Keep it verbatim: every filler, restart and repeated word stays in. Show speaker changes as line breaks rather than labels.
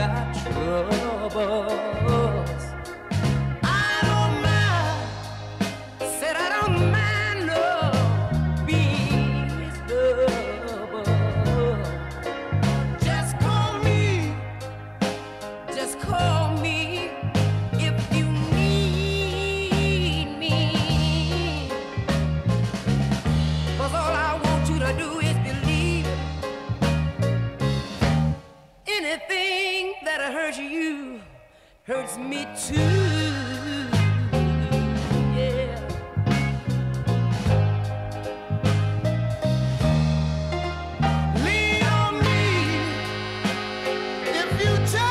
got troubles. I don't mind, said I don't mind no being trouble. Just call me, just call me if you need me. 'Cause all I want you to do is believe anything that hurts you hurts me too. Yeah. Lean on me if you tell